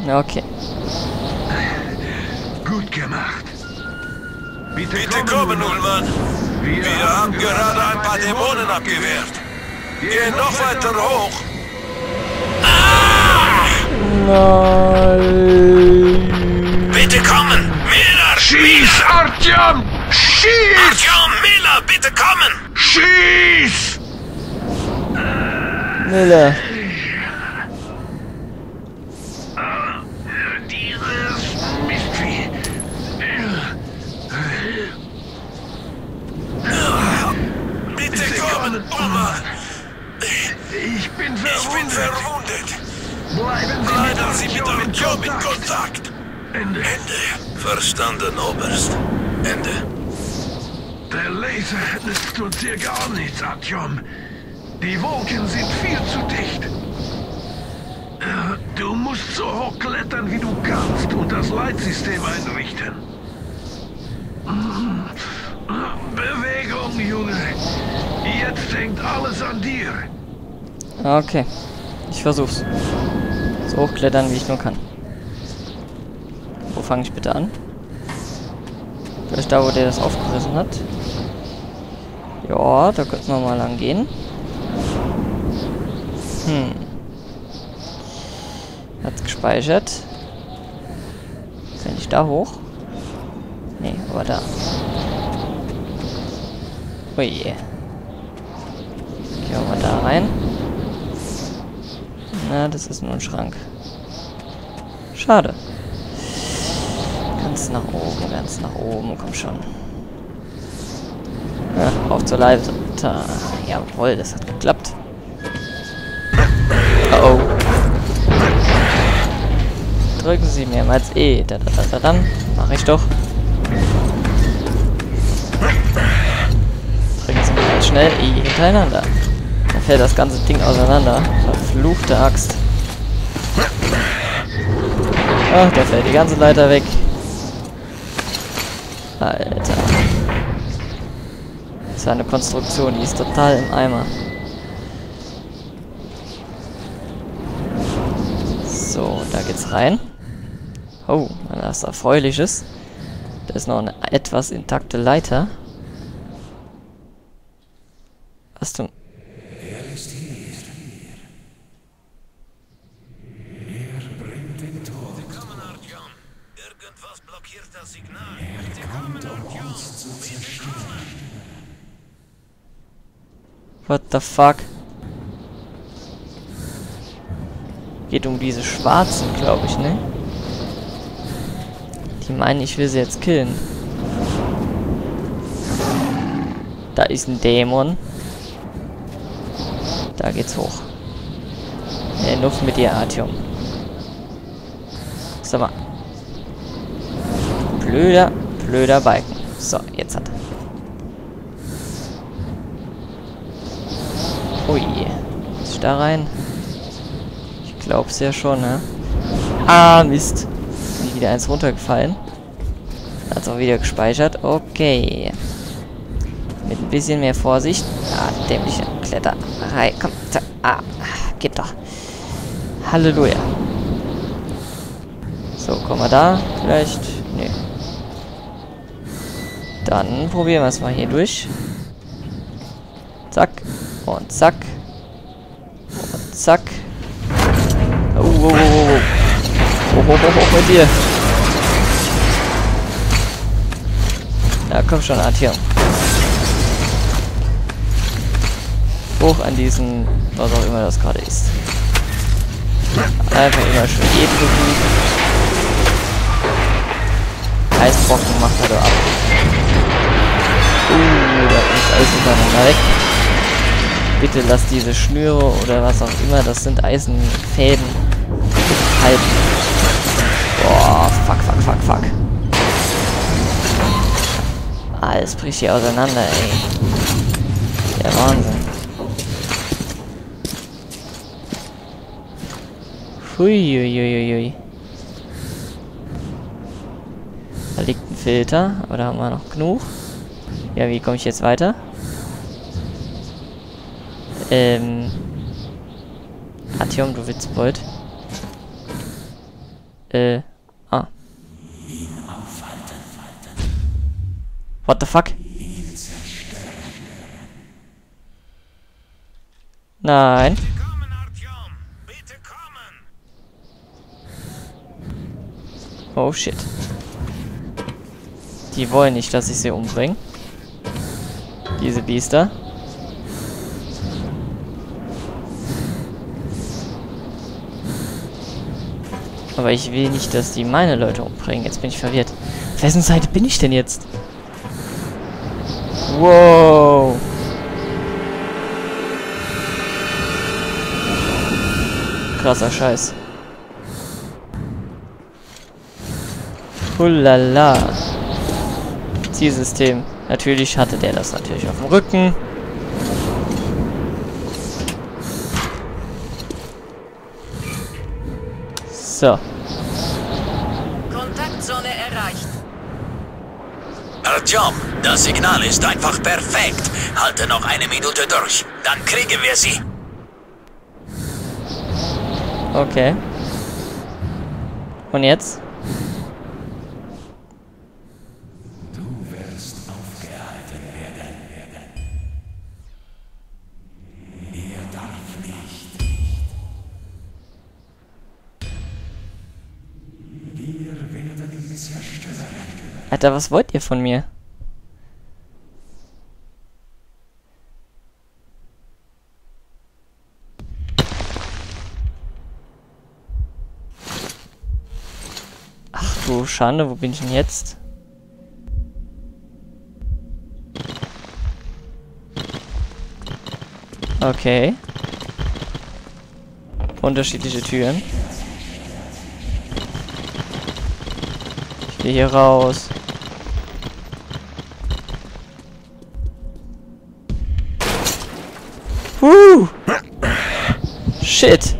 Okay. Gut gemacht. Bitte kommen, Ullmann. Wir haben gerade ein paar Dämonen abgewehrt. Gehen noch weiter hoch. Nein. Bitte kommen. Miller, Schieß, Artyom! Schieß! Artyom, Miller, bitte kommen. Schieß! Miller. Dieses Mistvieh. Bitte kommen, Ullmann. Ich bin Ich bin verwundet. Bleiben Sie mit Artyom in Kontakt. Ende. Ende. Verstanden, Oberst. Ende. Der Laser nützt uns hier gar nichts, Artyom. Die Wolken sind viel zu dicht. Du musst so hoch klettern, wie du kannst und das Leitsystem einrichten. Bewegung, Junge. Jetzt hängt alles an dir. Okay. Ich versuch's. So hochklettern, wie ich nur kann. Wo fange ich bitte an? Vielleicht da, wo der das aufgerissen hat. Ja, da könnten wir mal lang gehen. Hat's gespeichert. Kann ich da hoch? Nee, aber da. Oh je. Gehen wir mal da rein. Na, das ist nur ein Schrank. Schade. Ganz nach oben, komm schon. Ja, auf zur Leiter. Jawohl, das hat geklappt. Oh. Drücken Sie mehrmals E. Dann mach ich doch. Drücken Sie mir ganz schnell E hintereinander. Dann fällt das ganze Ding auseinander. Verfluchte Axt. Ach, da fällt die ganze Leiter weg. Alter. Das ist eine Konstruktion, die ist total im Eimer. So, da geht's rein. Oh, was Erfreuliches. Da ist noch eine etwas intakte Leiter. Hast du... Er ist hier. Er bringt den Tod. Kommen, Artyom. Irgendwas blockiert das Signal. Er kommt, um uns zu zerstören. What the fuck? Geht um diese Schwarzen, glaube ich, ne? Die meinen, ich will sie jetzt killen. Da ist ein Dämon. Da geht's hoch. Nuff mit dir, Artyom. Sag mal. Blöder Balken. So, jetzt hat er. Oh je. Muss ich da rein? Ich glaub's ja schon, ne? Ah, Mist. Bin ich wieder eins runtergefallen. Hat's auch wieder gespeichert. Okay. Mit ein bisschen mehr Vorsicht. Ah, dämliche Kletterei. Komm. Ah, geht doch. Halleluja. So, kommen wir da? Vielleicht? Nee. Dann probieren wir es mal hier durch. Zack. Und zack. Und zack. Oh, bei dir. Ja, komm schon, Artyom. Hoch an diesen, was auch immer das gerade ist. Einfach immer schön eben begrüßen. Eisbrocken macht er doch ab. Da ist alles untereinander weg. Bitte lass diese Schnüre oder was auch immer, das sind Eisenfäden, halten. Boah, fuck. Alles bricht hier auseinander, ey. Der Wahnsinn. Hui. Da liegt ein Filter, aber da haben wir noch genug. Ja, wie komme ich jetzt weiter? Artyom, du Witzbold. Ah. What the fuck? Nein. Kommen, Artyom! Bitte kommen! Oh shit. Die wollen nicht, dass ich sie umbringe. Diese Biester. Aber ich will nicht, dass die meine Leute umbringen. Jetzt bin ich verwirrt. Auf wessen Seite bin ich denn jetzt? Wow. Krasser Scheiß. Hullala. Zielsystem. Natürlich hatte der das natürlich auf dem Rücken. So. Kontaktzone erreicht. Artyom, das Signal ist einfach perfekt. Halte noch eine Minute durch. Dann kriegen wir sie. Okay. Und jetzt? Du wirst aufgehalten werden. Er darf nicht. Wir werden ihn zerstören. Alter, was wollt ihr von mir? Ach du Schande, wo bin ich denn jetzt? Okay. Unterschiedliche Türen. Ich gehe hier raus. Shit.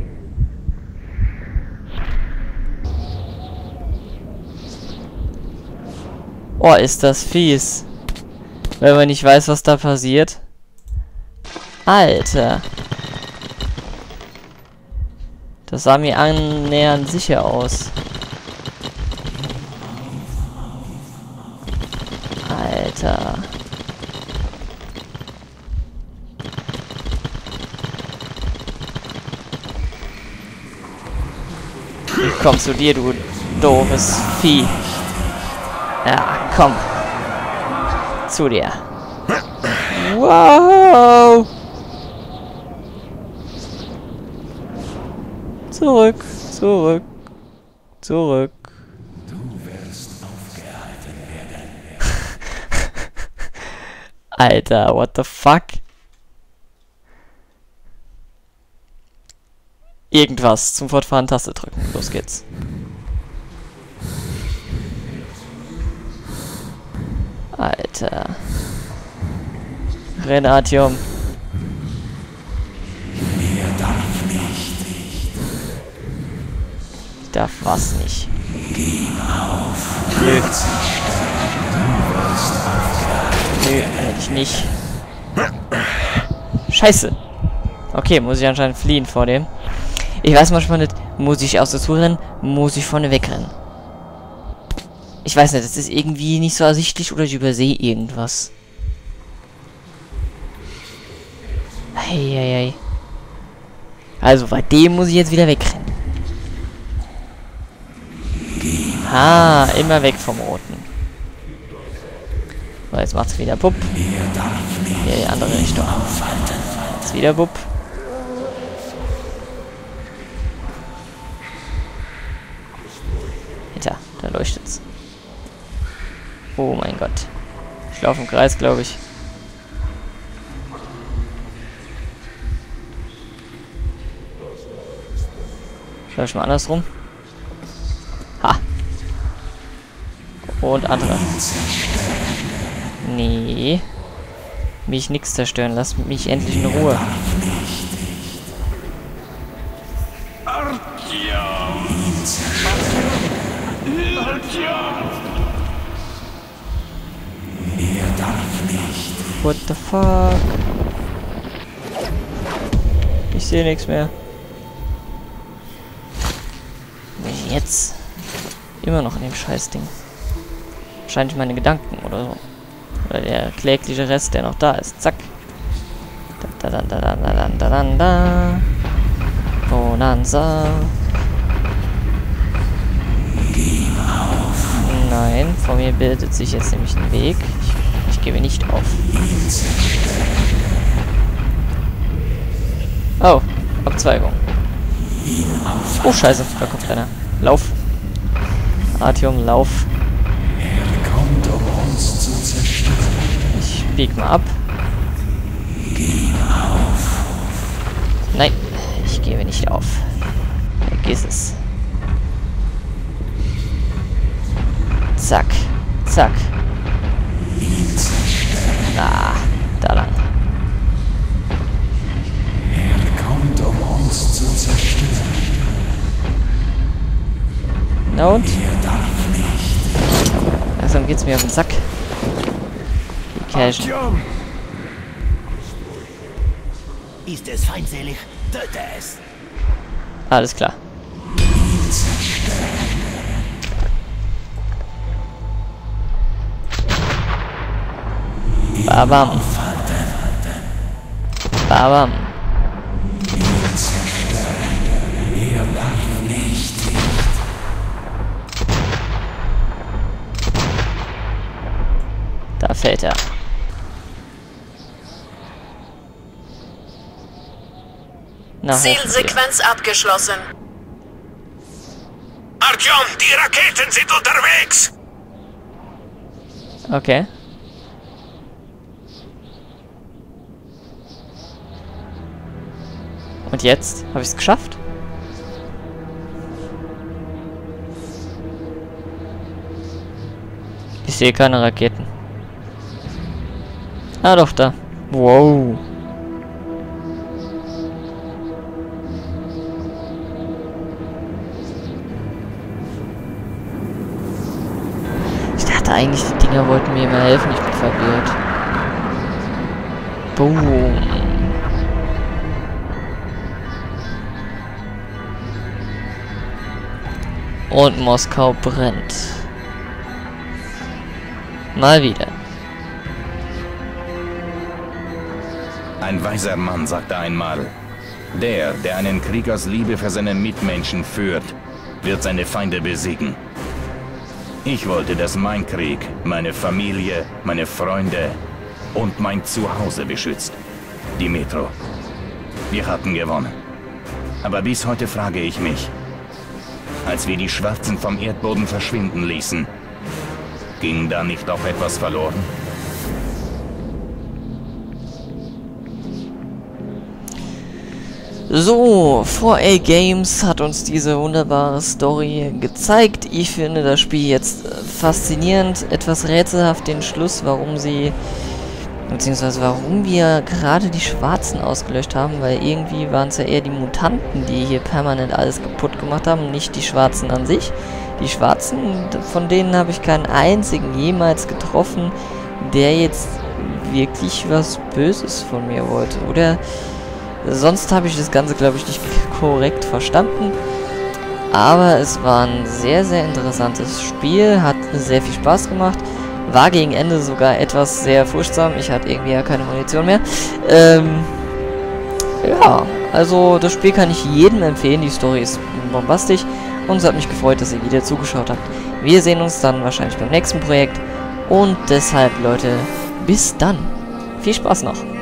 Oh, ist das fies. Wenn man nicht weiß, was da passiert. Alter. Das sah mir annähernd sicher aus. Alter. Ich komm zu dir, du doofes Vieh. Ja, komm. Zu dir. Wow. Zurück, zurück, zurück. Du wirst aufgehalten werden. Alter, what the fuck? Irgendwas zum Fortfahren, Taste drücken. Los geht's. Alter. Renatium. Er darf nicht. Ich darf was nicht. Gib auf. Nö. Nö, ich nicht. Scheiße. Okay, muss ich anscheinend fliehen vor dem. Ich weiß manchmal nicht, muss ich aus der Tour rennen, muss ich vorne wegrennen. Ich weiß nicht, das ist irgendwie nicht so ersichtlich oder ich übersehe irgendwas. Eieiei. Also, bei dem muss ich jetzt wieder wegrennen. Ah, immer weg vom Roten. So, jetzt macht's wieder Bupp. Ja, die andere Richtung. Jetzt wieder Bupp. Hinter, da leuchtet's. Oh mein Gott. Ich laufe im Kreis, glaube ich. Schau ich mal andersrum. Ha. Und andere. Nee. Mich nix zerstören. Lass mich endlich in Ruhe. What the fuck? Ich sehe nichts mehr. ich jetzt? Immer noch in dem Scheißding. Wahrscheinlich meine Gedanken oder so. Oder der klägliche Rest, der noch da ist. Zack. Da. Bonanza. Nein, vor mir bildet sich jetzt nämlich ein Weg. Ich gebe nicht auf. Oh, Abzweigung. Oh, scheiße, da kommt einer. Lauf. Artyom, lauf. Er kommt, um uns zu zerstören. Ich bieg mal ab. Gib auf. Nein, ich gebe nicht auf. Vergiss es. Zack, zack. Ah, da lang. Er kommt, um uns zu zerstören. Na und? Er darf nicht. Langsam geht's mir auf den Sack. Die Cashen. Artyom! Ist es feindselig? Töte es! Alles klar. Babam. Babam. Er darf nicht. Da fällt er. Na, Zielsequenz abgeschlossen. Artyom, die Raketen sind unterwegs! okay. Und jetzt? Habe ich es geschafft? Ich sehe keine Raketen. Ah, doch, da. Wow. Ich dachte eigentlich, die Dinger wollten mir immer helfen. Ich bin verwirrt. Boom. Und Moskau brennt. Mal wieder. Ein weiser Mann sagte einmal, der einen Krieg aus Liebe für seine Mitmenschen führt, wird seine Feinde besiegen. Ich wollte, dass mein Krieg meine Familie, meine Freunde und mein Zuhause beschützt. Die Metro. Wir hatten gewonnen. Aber bis heute frage ich mich, als wir die Schwarzen vom Erdboden verschwinden ließen, ging da nicht auch etwas verloren? So, 4A Games hat uns diese wunderbare Story gezeigt. Ich finde das Spiel jetzt faszinierend, etwas rätselhaft den Schluss, warum sie, beziehungsweise warum wir gerade die Schwarzen ausgelöscht haben, weil irgendwie waren es ja eher die Mutanten, die hier permanent alles kaputt gemacht haben, nicht die Schwarzen an sich. Die Schwarzen, von denen habe ich keinen einzigen jemals getroffen, der jetzt wirklich was Böses von mir wollte, oder? Sonst habe ich das Ganze, glaube ich, nicht korrekt verstanden. Aber es war ein sehr, sehr interessantes Spiel. Hat sehr viel Spaß gemacht. War gegen Ende sogar etwas sehr furchtsam. Ich hatte irgendwie ja keine Munition mehr. Ja, also das Spiel kann ich jedem empfehlen. Die Story ist bombastisch. Und es hat mich gefreut, dass ihr wieder zugeschaut habt. Wir sehen uns dann wahrscheinlich beim nächsten Projekt. Und deshalb, Leute, bis dann. Viel Spaß noch.